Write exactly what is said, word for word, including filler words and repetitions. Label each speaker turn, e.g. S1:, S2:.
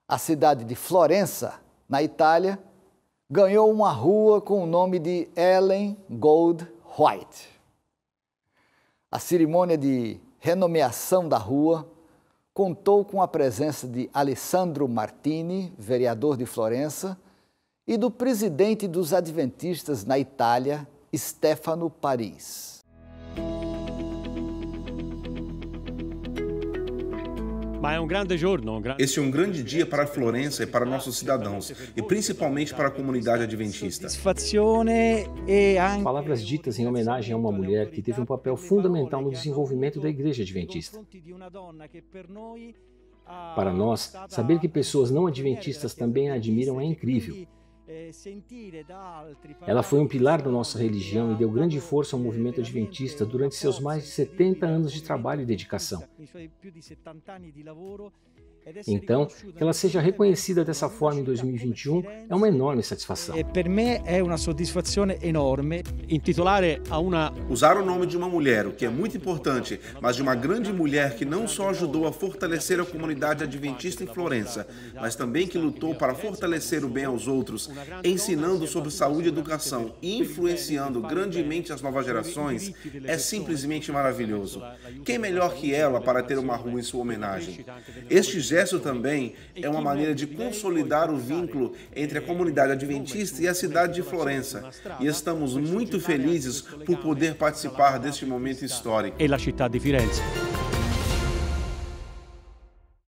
S1: A cidade de Florença, na Itália, ganhou uma rua com o nome de Ellen Gold White. A cerimônia de renomeação da rua contou com a presença de Alessandro Martini, vereador de Florença, e do presidente dos adventistas na Itália, Stefano Paris.
S2: Este é um grande dia para Florença e para nossos cidadãos, e principalmente para a comunidade adventista.
S3: Palavras ditas em homenagem a uma mulher que teve um papel fundamental no desenvolvimento da Igreja Adventista. Para nós, saber que pessoas não adventistas também a admiram é incrível. Ela foi um pilar da nossa religião e deu grande força ao movimento adventista durante seus mais de setenta anos de trabalho e dedicação. Então, que ela seja reconhecida dessa forma em dois mil e vinte e um é uma enorme satisfação.
S4: Per me è una soddisfazione enorme.
S2: Intitolare a una... Usar o nome de uma mulher, o que é muito importante, mas de uma grande mulher que não só ajudou a fortalecer a comunidade adventista em Florença, mas também que lutou para fortalecer o bem aos outros, ensinando sobre saúde e educação e influenciando grandemente as novas gerações, é simplesmente maravilhoso. Quem melhor que ela para ter uma rua em sua homenagem? Este gesto também é uma maneira de consolidar o vínculo entre a comunidade adventista e a cidade de Florença. E estamos muito felizes por poder participar deste momento histórico.
S4: E la città di Firenze.